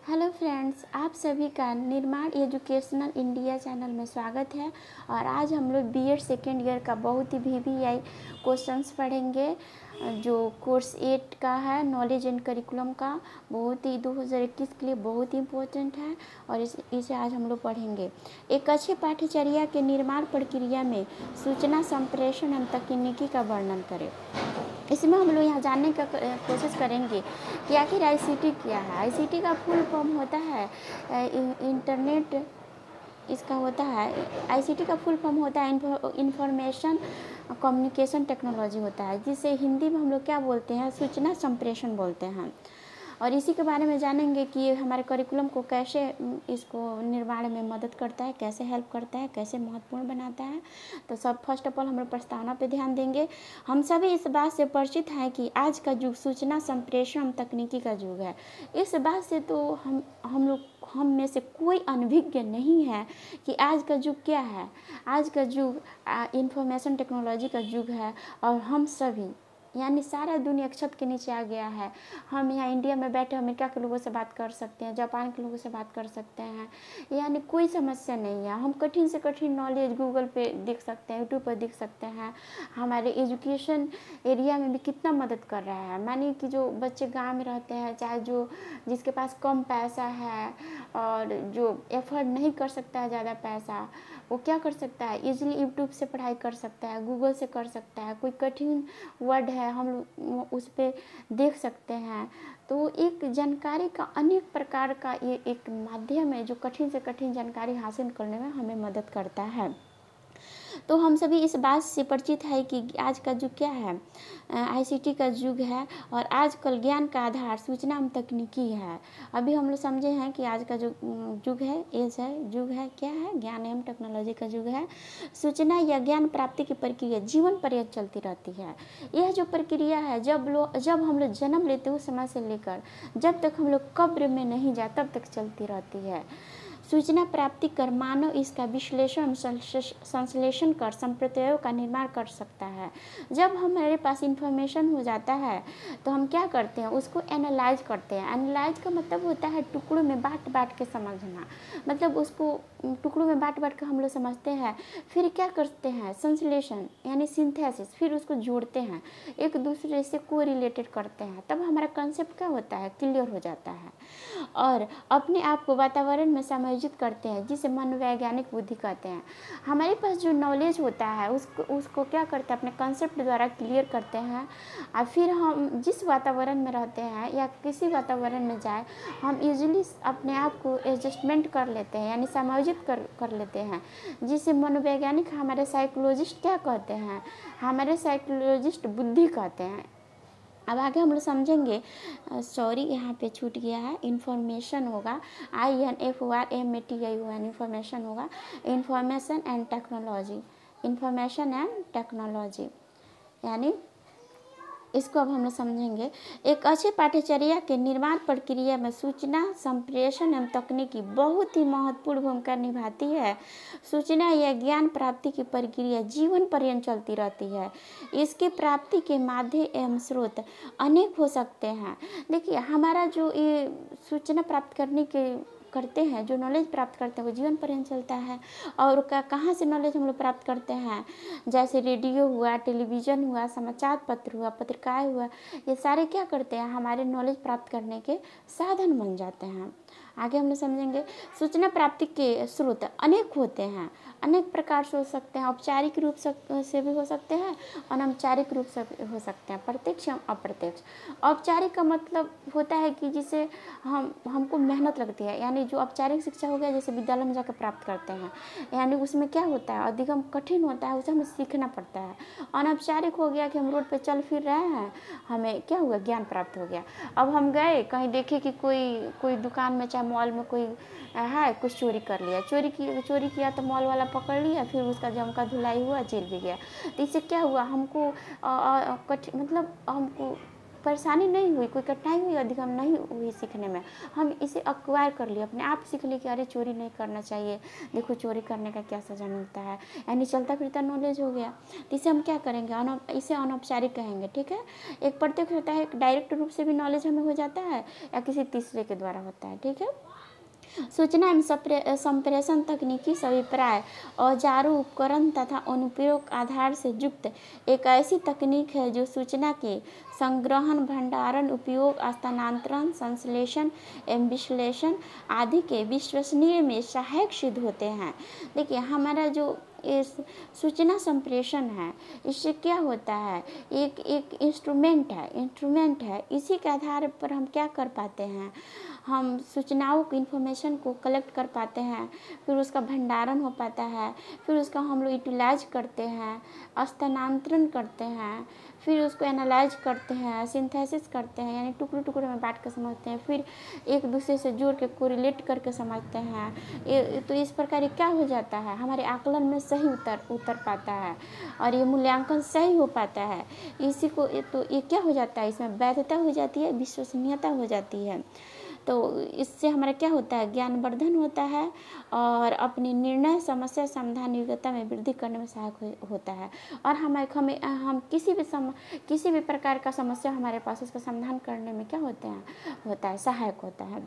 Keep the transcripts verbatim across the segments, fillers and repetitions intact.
Hello friends, आप सभी का निर्माण एजुकेशनल इंडिया चैनल में स्वागत है। और आज हम लोग बीएड सेकेंड ईयर का बहुत ही वीवीआई क्वेश्चंस पढ़ेंगे जो कोर्स एट का है, नॉलेज एंड करिकुलम का। बहुत ही दो हज़ार इक्कीस के लिए बहुत ही इम्पोर्टेंट है और इस इसे आज हम लोग पढ़ेंगे। एक अच्छी पाठ्यचर्या के निर्माण प्रक्रिया में सूचना संप्रेषण एवं तकनीकी का वर्णन करें। इसमें हम लोग यहाँ जानने का कोशिश करेंगे कि आखिर आईसीटी क्या है। आईसीटी का फुल फॉर्म होता है इंटरनेट, इसका होता है आईसीटी का फुल फॉर्म होता है इंफॉर्मेशन कम्युनिकेशन टेक्नोलॉजी होता है, जिसे हिंदी में हम लोग क्या बोलते हैं, सूचना संप्रेषण बोलते हैं। और इसी के बारे में जानेंगे कि ये हमारे करिकुलम को कैसे इसको निर्माण में मदद करता है, कैसे हेल्प करता है, कैसे महत्वपूर्ण बनाता है। तो सब फर्स्ट ऑफ ऑल हम लोग प्रस्तावना पे ध्यान देंगे। हम सभी इस बात से परिचित हैं कि आज का युग सूचना संप्रेषण तकनीकी का युग है। इस बात से तो हम हम लोग हम में से कोई अनभिज्ञ नहीं है कि आज का युग क्या है। आज का युग इंफॉर्मेशन टेक्नोलॉजी का युग है और हम सभी यानी सारा दुनिया छत के नीचे आ गया है। हम यहाँ इंडिया में बैठे अमेरिका के लोगों से बात कर सकते हैं, जापान के लोगों से बात कर सकते हैं, यानी कोई समस्या नहीं है। हम कठिन से कठिन नॉलेज गूगल पे देख सकते हैं, यूट्यूब पर देख सकते हैं। हमारे एजुकेशन एरिया में भी कितना मदद कर रहा है। मानिए कि जो बच्चे गाँव में रहते हैं, चाहे जो जिसके पास कम पैसा है और जो एफर्ट नहीं कर सकता है ज़्यादा पैसा, वो क्या कर सकता है, इजीली यूट्यूब से पढ़ाई कर सकता है, गूगल से कर सकता है। कोई कठिन वर्ड है हम लोग उस पर देख सकते हैं। तो एक जानकारी का अनेक प्रकार का ये एक माध्यम है जो कठिन से कठिन जानकारी हासिल करने में हमें मदद करता है। तो हम सभी इस बात से परिचित है कि आज का युग क्या है, आईसीटी का युग है। और आजकल ज्ञान का आधार सूचना एवं तकनीकी है। अभी हम लोग समझे हैं कि आज का जो युग है, एज है, युग है, क्या है, ज्ञान एवं टेक्नोलॉजी का युग है। सूचना या ज्ञान प्राप्ति की प्रक्रिया जीवन पर्यंत चलती रहती है। यह जो प्रक्रिया है, जब लोग जब हम लोग जन्म लेते उस समय से लेकर जब तक हम लोग कब्र में नहीं जाए तब तक चलती रहती है। सूचना प्राप्ति कर मानव इसका विश्लेषण संश्लेषण कर संप्रदायों का निर्माण कर सकता है। जब हमारे पास इंफॉर्मेशन हो जाता है तो हम क्या करते हैं, उसको एनालाइज करते हैं। एनालाइज का मतलब होता है टुकड़ों में बांट बांट के समझना, मतलब उसको टुकड़ों में बांट बांट के हम लोग समझते हैं। फिर क्या करते हैं, संश्लेषण यानी सिंथेसिस, फिर उसको जोड़ते हैं, एक दूसरे से को रिलेटेड करते हैं, तब हमारा कंसेप्ट क्या होता है, क्लियर हो जाता है। और अपने आप को वातावरण में समायोजित करते हैं, जिसे मनोवैज्ञानिक बुद्धि कहते हैं। हमारे पास जो नॉलेज होता है उसको उसको क्या करते हैं, अपने कंसेप्ट द्वारा क्लियर करते हैं। और फिर हम जिस वातावरण में रहते हैं या किसी वातावरण में जाए, हम इजीली अपने आप को एडजस्टमेंट कर लेते हैं, यानी समायोजित कर कर लेते हैं, जिसे मनोवैज्ञानिक हमारे साइकोलॉजिस्ट क्या कहते हैं, हमारे साइकोलॉजिस्ट बुद्धि कहते हैं। अब आगे हम लोग समझेंगे। सॉरी यहाँ पे छूट गया है, इन्फॉर्मेशन होगा, I N F O R M A T I O N, information होगा, information and technology, information and technology, यानी इसको अब हम लोग समझेंगे। एक अच्छे पाठ्यचर्या के निर्माण प्रक्रिया में सूचना संप्रेषण एवं तकनीकी बहुत ही महत्वपूर्ण भूमिका निभाती है। सूचना या ज्ञान प्राप्ति की प्रक्रिया जीवन पर्यंत चलती रहती है। इसकी प्राप्ति के माध्यम एवं स्रोत अनेक हो सकते हैं। देखिए, हमारा जो ये सूचना प्राप्त करने के करते हैं, जो नॉलेज प्राप्त करते हैं, वो जीवन पर्यंत चलता है। और का कहाँ से नॉलेज हम लोग प्राप्त करते हैं, जैसे रेडियो हुआ, टेलीविज़न हुआ, समाचार पत्र हुआ, पत्रिकाएं हुआ, ये सारे क्या करते हैं, हमारे नॉलेज प्राप्त करने के साधन बन जाते हैं। आगे हम लोग समझेंगे। सूचना प्राप्ति के स्रोत अनेक होते हैं, अनेक प्रकार से हो सकते हैं। औपचारिक रूप से भी हो सकते हैं, अनौपचारिक रूप से हो सकते हैं, प्रत्यक्ष एवं अप्रत्यक्ष। औपचारिक का मतलब होता है कि जिसे हम हमको मेहनत लगती है, यानी जो औपचारिक शिक्षा हो गया जैसे विद्यालय में जाकर प्राप्त करते हैं, यानी उसमें क्या होता है, अधिगम कठिन होता है, उसे हमें सीखना पड़ता है। अनौपचारिक हो गया कि हम रोड पे चल फिर रहे हैं, हमें क्या हुआ, ज्ञान प्राप्त हो गया। अब हम गए कहीं, देखे कि कोई कोई दुकान में चाहे मॉल में कोई है, कुछ चोरी कर लिया, चोरी की चोरी किया तो मॉल वाला पकड़ लिया, फिर उसका जम का धुलाई हुआ, जेल भी गया। तो इससे क्या हुआ, हमको कठिन मतलब हमको परेशानी नहीं हुई, कोई कठिनाई हुई अधिगम नहीं हुई सीखने में, हम इसे एक्वायर कर लिए, अपने आप सीख लिए कि अरे चोरी नहीं करना चाहिए, देखो चोरी करने का क्या सज़ा मिलता है, यानी चलता फिरता नॉलेज हो गया। तो इसे हम क्या करेंगे, अनौ इसे अनौपचारिक कहेंगे, ठीक है। एक प्रत्यक्ष होता है, डायरेक्ट रूप से भी नॉलेज हमें हो जाता है या किसी तीसरे के द्वारा होता है, ठीक है। सूचना एवं संप्रेषण तकनीकी अभिप्राय औजारों उपकरण तथा अनुप्रयोग आधार से युक्त एक ऐसी तकनीक है जो सूचना के संग्रहण, भंडारण, उपयोग, स्थानांतरण, संश्लेषण एवं विश्लेषण आदि के विश्वसनीय में सहायक सिद्ध होते हैं। देखिए हमारा जो इस सूचना संप्रेषण है, इससे क्या होता है, एक एक इंस्ट्रूमेंट है इंस्ट्रूमेंट है इसी के आधार पर हम क्या कर पाते हैं, हम सूचनाओं की इन्फॉर्मेशन को कलेक्ट कर पाते हैं, फिर उसका भंडारण हो पाता है, फिर उसका हम लोग यूटिलाइज करते हैं, स्थानांतरण करते हैं, फिर उसको एनालाइज करते हैं, सिंथेसिस करते हैं, यानी टुकड़े टुकड़े में बांट कर समझते हैं, फिर एक दूसरे से जोड़ के कोरिलेट करके समझते हैं। ये तो इस प्रकार क्या हो जाता है, हमारे आकलन में सही उतर उतर पाता है और ये मूल्यांकन सही हो पाता है। इसी को तो ये क्या हो जाता है, इसमें वैधता हो जाती है, विश्वसनीयता हो जाती है। तो इससे हमारा क्या होता है, ज्ञानवर्धन होता है और अपनी निर्णय, समस्या समाधान योग्यता में वृद्धि करने में सहायक हो, होता है। और हमें हमें हम किसी भी सम किसी भी प्रकार का समस्या हमारे पास, उसका समाधान करने में क्या होता है होता है सहायक होता है।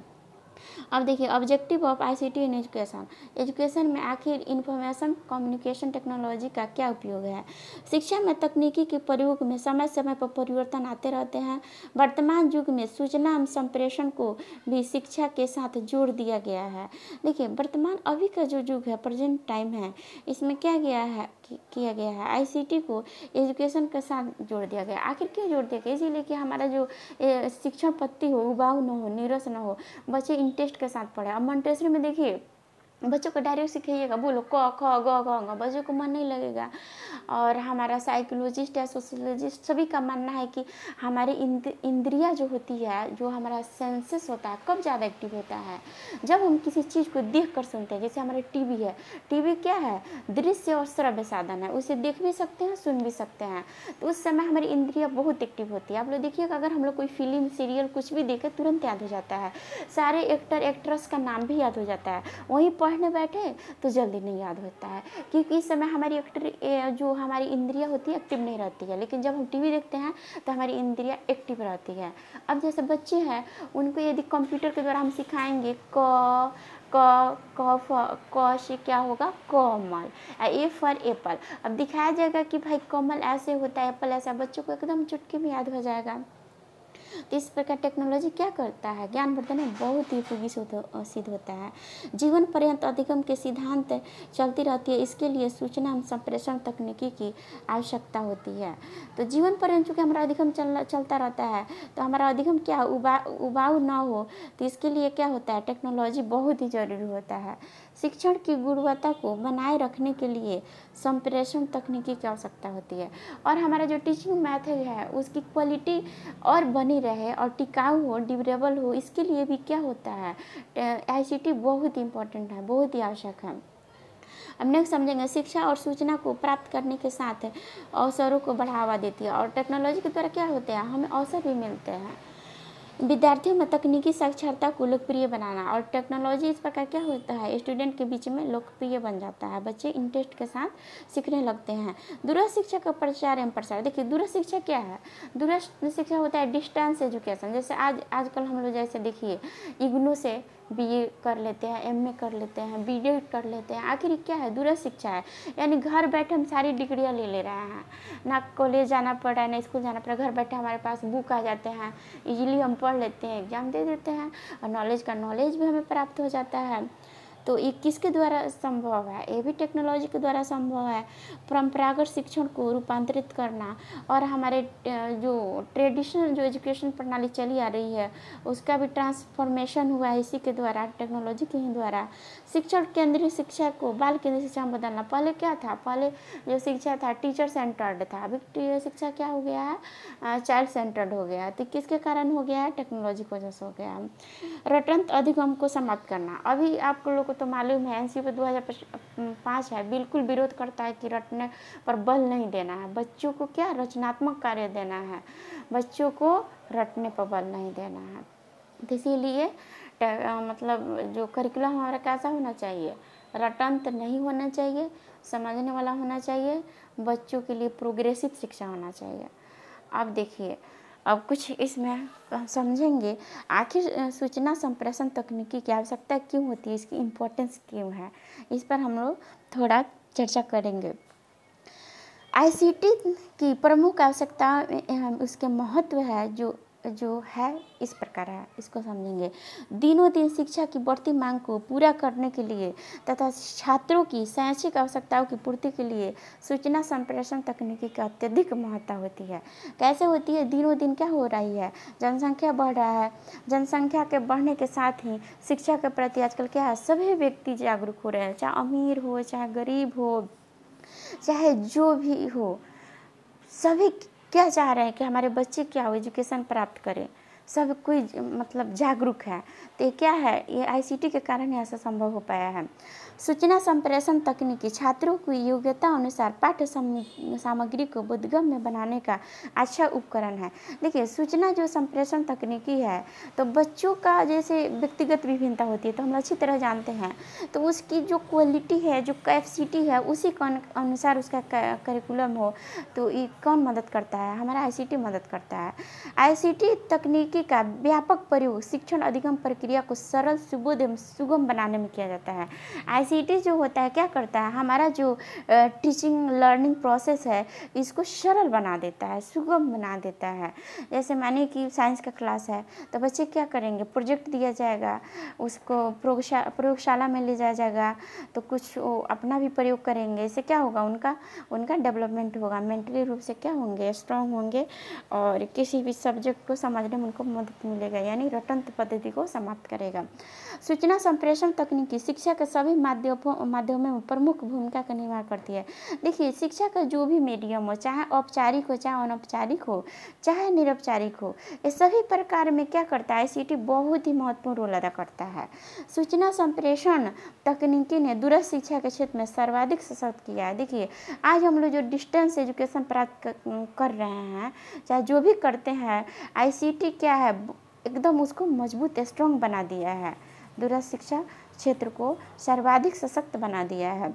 अब देखिए objective of ICT in education, education में आखिर इंफॉर्मेशन कम्युनिकेशन टेक्नोलॉजी का क्या उपयोग है। शिक्षा में तकनीकी के प्रयोग में समय समय पर परिवर्तन आते रहते हैं। वर्तमान युग में सूचना संप्रेषण को भी शिक्षा के साथ जोड़ दिया गया है। देखिए वर्तमान अभी का जो युग है, प्रेजेंट टाइम है, इसमें क्या गया है किया गया है, आईसीटी को एजुकेशन के साथ जोड़ दिया गया। आखिर क्यों जोड़ दिया गया, इसीलिए कि हमारा जो शिक्षण पद्धति हो, उबाऊ न हो, नीरस न हो, बच्चे इंटरेस्ट के साथ पढ़े। अब मॉन्टेसरी में देखिए बच्चों को डायरेक्ट सिखाइएगा, बोलो क ख ग घ ङ, बच्चों को मन नहीं लगेगा। और हमारा साइकोलॉजिस्ट या सोशियोलॉजिस्ट सभी का मानना है कि हमारी इंद्रियां जो होती है, जो हमारा सेंसेस होता है, कब ज़्यादा एक्टिव होता है, जब हम किसी चीज़ को देख कर सुनते हैं। जैसे हमारे टीवी है, टीवी क्या है, दृश्य और श्रव्य साधन है, उसे देख भी सकते हैं, सुन भी सकते हैं। तो उस समय हमारी इंद्रियां बहुत एक्टिव होती है। आप लोग देखिएगा, अगर हम लोग कोई फिल्म सीरियल कुछ भी देखें, तुरंत याद हो जाता है, सारे एक्टर एक्ट्रेस का नाम भी याद हो जाता है। वहीं पढ़ने बैठे तो जल्दी नहीं याद होता है, क्योंकि इस समय हमारी एक्टर जो हमारी इंद्रियां होती है एक्टिव नहीं रहती है। लेकिन जब हम टीवी देखते हैं तो हमारी इंद्रियां एक्टिव रहती है। अब जैसे बच्चे हैं, उनको यदि कंप्यूटर के द्वारा हम सिखाएंगे क क क क से क्या होगा, कमल, ए फॉर एप्पल। अब दिखाया जाएगा कि भाई कमल ऐसे होता है, एप्पल ऐसा, बच्चों को एकदम चुटकी में याद हो जाएगा। तो इस प्रकार टेक्नोलॉजी क्या करता है, ज्ञानवर्धन में बहुत ही उपयोगी सिद्ध होता है। जीवन पर्यंत अधिगम के सिद्धांत चलती रहती है, इसके लिए सूचना एवं संप्रेषण तकनीकी की आवश्यकता होती है। तो जीवन पर्यंत चूँकि हमारा अधिगम चल चलता रहता है, तो हमारा अधिगम क्या उबा उबाऊ ना हो, तो इसके लिए क्या होता है, टेक्नोलॉजी बहुत ही जरूरी होता है। शिक्षण की गुणवत्ता को बनाए रखने के लिए संप्रेषण तकनीकी की आवश्यकता होती है। और हमारा जो टीचिंग मेथड है, उसकी क्वालिटी और बनी रहे और टिकाऊ हो, ड्यूरेबल हो, इसके लिए भी क्या होता है, आईसीटी बहुत इम्पोर्टेंट है, बहुत ही आवश्यक है। अब नेक्स्ट समझेंगे, शिक्षा और सूचना को प्राप्त करने के साथ अवसरों को बढ़ावा देती है। और टेक्नोलॉजी के द्वारा क्या होते हैं, हमें अवसर भी मिलते हैं। विद्यार्थियों में तकनीकी साक्षरता को लोकप्रिय बनाना, और टेक्नोलॉजी इस प्रकार क्या होता है, स्टूडेंट के बीच में लोकप्रिय बन जाता है, बच्चे इंटरेस्ट के साथ सीखने लगते हैं। दूरस्थ शिक्षा का प्रचार एवं प्रसार, देखिए दूरस्थ शिक्षा क्या है, दूरस्थ शिक्षा होता है डिस्टेंस एजुकेशन। जैसे आज आजकल हम लोग जैसे देखिए इग्नू से बीए कर लेते हैं, एमए कर लेते हैं, बीएड कर लेते हैं, आखिर क्या है, दूरस्थ शिक्षा है। यानी घर बैठे हम सारी डिग्रियां ले ले रहे हैं, ना कॉलेज जाना पड़ रहा है, ना स्कूल जाना पड़ रहा है, घर बैठे हमारे पास बुक आ जाते हैं, इजीली हम पढ़ लेते हैं, एग्जाम दे देते हैं और नॉलेज का नॉलेज भी हमें प्राप्त हो जाता है। तो ये किसके द्वारा संभव है, ये भी टेक्नोलॉजी के द्वारा संभव है। परंपरागत शिक्षण को रूपांतरित करना और हमारे जो ट्रेडिशनल जो एजुकेशन प्रणाली चली आ रही है, उसका भी ट्रांसफॉर्मेशन हुआ है इसी के द्वारा, टेक्नोलॉजी के ही द्वारा। शिक्षण केंद्रीय शिक्षा को बाल केंद्रीय शिक्षा में बदलना, पहले क्या था, पहले जो शिक्षा था टीचर सेंटर्ड था, अभी शिक्षा क्या हो गया है, चाइल्ड सेंटर्ड हो गया है। तो किसके कारण हो गया है, टेक्नोलॉजी की वजह से हो गया है। रटंत अधिगम को समाप्त करना, अभी आप लोग को तो मालूम है एनसीपी दो हज़ार पाँच है, बिल्कुल विरोध करता है कि रटने पर बल नहीं देना है। बच्चों को क्या रचनात्मक कार्य देना है, बच्चों को रटने पर बल नहीं देना है। तो इसीलिए मतलब जो करिकुलम हमारा कैसा होना चाहिए, रटंत नहीं होना चाहिए, समझने वाला होना चाहिए, बच्चों के लिए प्रोग्रेसिव शिक्षा होना चाहिए। अब देखिए, अब कुछ इसमें समझेंगे आखिर सूचना संप्रेषण तकनीकी की आवश्यकता क्यों होती है, इसकी इम्पोर्टेंस क्यों है, इस पर हम लोग थोड़ा चर्चा करेंगे। आईसीटी की प्रमुख आवश्यकता उसके महत्व है जो जो है इस प्रकार है, इसको समझेंगे। दिनों दिन शिक्षा की बढ़ती मांग को पूरा करने के लिए तथा छात्रों की शैक्षिक आवश्यकताओं की पूर्ति के लिए सूचना संप्रेषण तकनीकी का अत्यधिक महत्ता होती है। कैसे होती है, दिनों दिन क्या हो रही है, जनसंख्या बढ़ रहा है, जनसंख्या के बढ़ने के साथ ही शिक्षा के प्रति आजकल क्या है, सभी व्यक्ति जागरूक हो रहे हैं, चाहे अमीर हो चाहे गरीब हो चाहे जो भी हो, सभी क्या चाह रहे हैं कि हमारे बच्चे क्या हो, एजुकेशन प्राप्त करें, सब कोई मतलब जागरूक है। तो ये क्या है, ये आईसीटी के कारण ही ऐसा संभव हो पाया है। सूचना संप्रेषण तकनीकी छात्रों की योग्यता अनुसार पाठ्य सामग्री को बोधगम्य बनाने का अच्छा उपकरण है। देखिए, सूचना जो संप्रेषण तकनीकी है तो बच्चों का जैसे व्यक्तिगत विभिन्नता होती है तो हम अच्छी तरह जानते हैं, तो उसकी जो क्वालिटी है, जो कैपेसिटी है, उसी के अनुसार उसका करिकुलम हो, तो ये कौन मदद करता है, हमारा आईसीटी मदद करता है। आईसीटी तकनीकी का व्यापक प्रयोग शिक्षण अधिगम प्रक्रिया को सरल, सुबोध एवं सुगम बनाने में किया जाता है। आईसीटी जो होता है क्या करता है, हमारा जो टीचिंग लर्निंग प्रोसेस है इसको सरल बना देता है, सुगम बना देता है। जैसे मानिए कि साइंस का क्लास है तो बच्चे क्या करेंगे, प्रोजेक्ट दिया जाएगा, उसको प्रयोगशा प्रयोगशाला में ले जाया जाएगा, तो कुछ वो अपना भी प्रयोग करेंगे। इससे क्या होगा, उनका उनका डेवलपमेंट होगा, मेंटली रूप से क्या होंगे, स्ट्रांग होंगे और किसी भी सब्जेक्ट को समझने में उनको मदद मिलेगा, यानी रटंत पद्धति को समाप्त करेगा। सूचना संप्रेषण तकनीकी शिक्षा के सभी माध्यमों माध्यमों में प्रमुख भूमिका का निर्वाह करती है। देखिए, शिक्षा का जो भी मीडियम हो, चाहे औपचारिक हो चाहे अनौपचारिक हो चाहे निरौपचारिक हो, ये सभी प्रकार में क्या करता है, आईसीटी बहुत ही महत्वपूर्ण रोल अदा करता है। सूचना संप्रेषण तकनीकी ने दूरस्थ शिक्षा के क्षेत्र में सर्वाधिक सशक्त किया है। देखिए, आज हम लोग जो डिस्टेंस एजुकेशन प्राप्त कर रहे हैं, चाहे जो भी करते हैं, आईसीटी क्या है, एकदम उसको मजबूत स्ट्रॉन्ग बना दिया है, दूरस्थ शिक्षा क्षेत्र को सर्वाधिक सशक्त बना दिया है।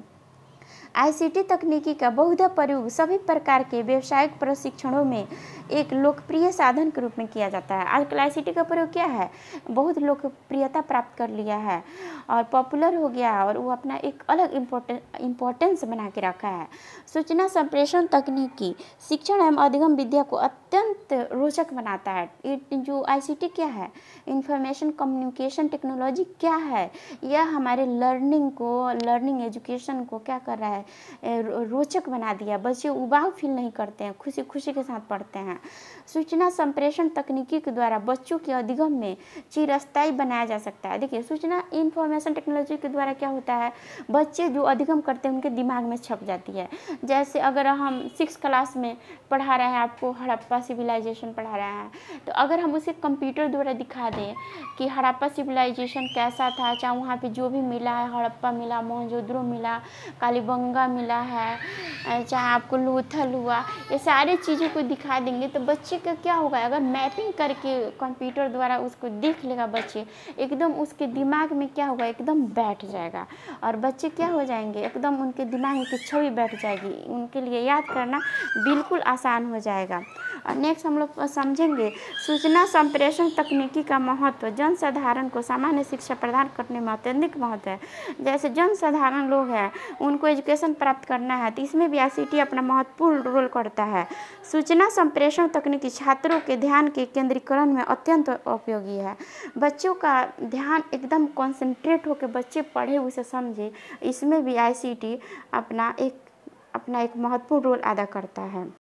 आईसीटी तकनीकी का बहुधा प्रयोग सभी प्रकार के व्यावसायिक प्रशिक्षणों में एक लोकप्रिय साधन के रूप में किया जाता है। आजकल आईसीटी का प्रयोग क्या है, बहुत लोकप्रियता प्राप्त कर लिया है और पॉपुलर हो गया और वो अपना एक अलग इम्पोर्टेंस बना के रखा है। सूचना संप्रेषण तकनीकी शिक्षण एवं अधिगम विद्या को अत्यंत रोचक बनाता है। जो आईसीटी क्या है, इंफॉर्मेशन कम्युनिकेशन टेक्नोलॉजी क्या है, यह हमारे लर्निंग को लर्निंग एजुकेशन को क्या कर रहा है, रोचक बना दिया। बच्चे उबाऊ फील नहीं करते हैं, खुशी खुशी के साथ पढ़ते हैं। सूचना संप्रेषण तकनीकी के द्वारा बच्चों के अधिगम में चिरस्थायी बनाया जा सकता है। देखिए, सूचना इंफॉर्मेशन टेक्नोलॉजी के द्वारा क्या होता है, बच्चे जो अधिगम करते हैं उनके दिमाग में छप जाती है। जैसे अगर हम सिक्स क्लास में पढ़ा रहे हैं, आपको हड़प्पा सिविलाइजेशन पढ़ा रहे हैं, तो अगर हम उसे कंप्यूटर द्वारा दिखा दें कि हड़प्पा सिविलाइजेशन कैसा था, चाहे वहाँ पे जो भी मिला है, हड़प्पा मिला, मोहनजोदड़ो मिला, कालीबंगा मिला है, चाहे आपको लोथल हुआ, ये सारी चीज़ों को दिखा देंगे तो बच्चे का क्या होगा, अगर मैपिंग करके कंप्यूटर द्वारा उसको देख लेगा बच्चे, एकदम उसके दिमाग में क्या होगा, एकदम बैठ जाएगा और बच्चे क्या हो जाएंगे, एकदम उनके दिमाग में की छवि बैठ जाएगी, उनके लिए याद करना बिल्कुल आसान हो जाएगा। और नेक्स्ट हम लोग समझेंगे सूचना संप्रेषण तकनीकी का महत्व जनसाधारण को सामान्य शिक्षा प्रदान करने में अत्यधिक महत्व है। जैसे जनसाधारण लोग हैं, उनको एजुकेशन प्राप्त करना है तो इसमें भी आईसीटी अपना महत्वपूर्ण रोल करता है। सूचना संप्रेषण तकनीकी छात्रों के ध्यान के केंद्रीकरण में अत्यंत उपयोगी है। बच्चों का ध्यान एकदम कॉन्सेंट्रेट होकर बच्चे पढ़े उसे समझे, इसमें भी आईसीटी अपना एक अपना एक महत्वपूर्ण रोल अदा करता है।